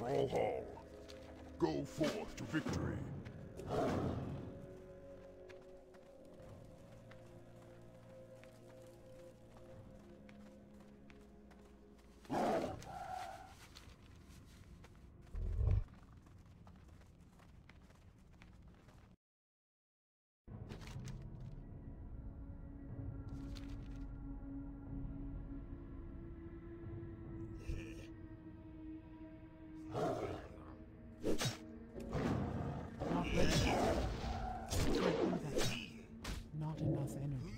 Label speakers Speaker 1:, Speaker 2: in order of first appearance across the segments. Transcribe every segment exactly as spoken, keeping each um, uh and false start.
Speaker 1: stronghold. Go forth to victory.
Speaker 2: Not enough energy.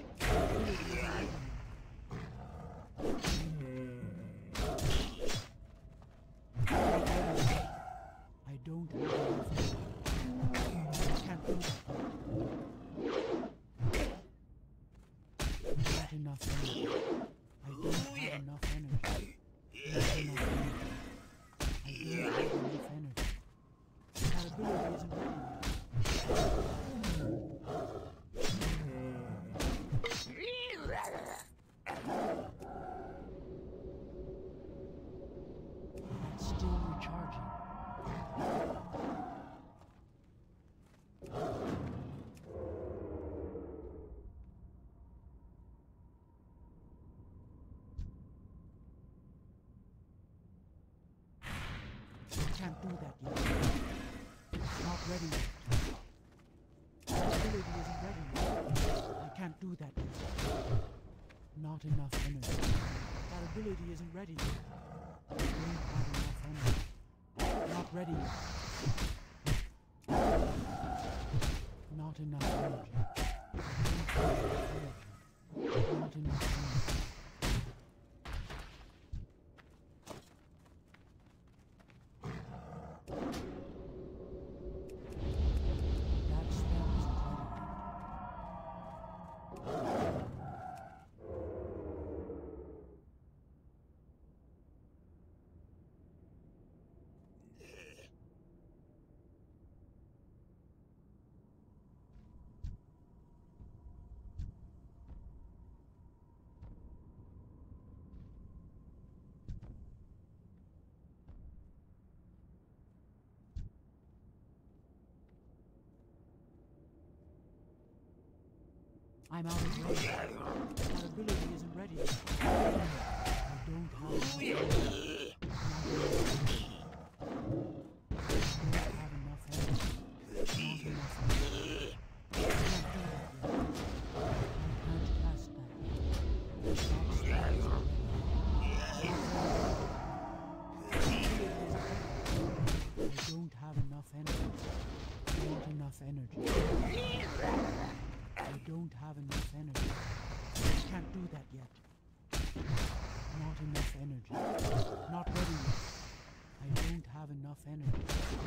Speaker 2: I don't have enough energy. I can't do that. Not enough energy. I don't have enough energy. Not enough energy. I don't have enough energy. That ability isn't ready yet. It's still recharging. I can't do that yet. It's not ready yet. The ability isn't ready yet. I can't do that yet. Not enough energy. That ability isn't ready yet. I don't have enough energy. Not ready yet. Not enough energy. Not enough energy. I'm out of range. My ability isn't ready yet. I don't have enough energy. I don't have enough energy. Not enough energy. I can't do that yet. I can't cast that. Not ready. I don't have enough energy. Not enough energy. I don't have enough energy. I can't do that yet. Not enough energy. Not ready yet. I don't have enough energy.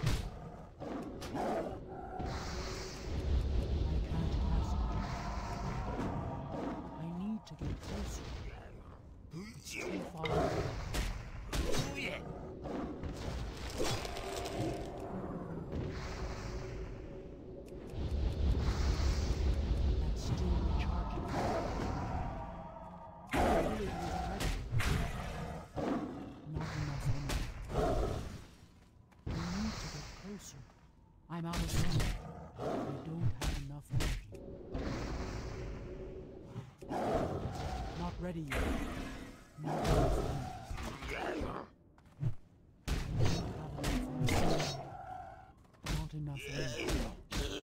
Speaker 2: I can't pass it. I need to get closer. It's too far away. I'm out of energy. I don't have enough energy. Not ready yet. Not enough energy. Not enough energy.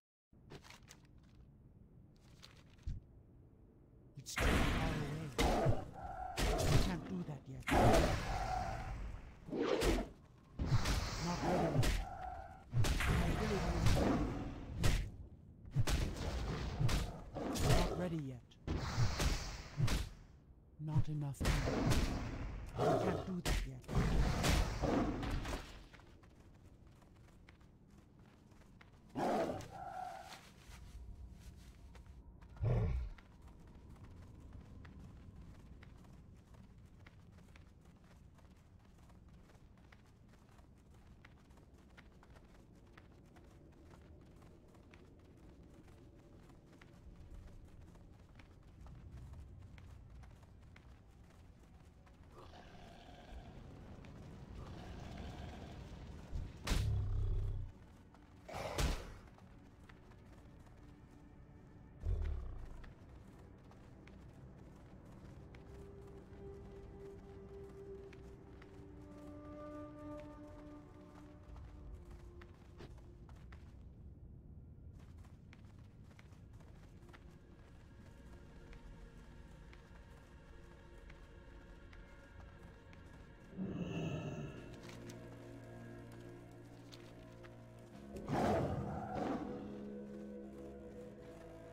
Speaker 2: It's too far away. I can't do that yet. Not ready yet. Not ready yet. Not enough energy. I can't do that yet.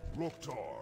Speaker 1: Roktar.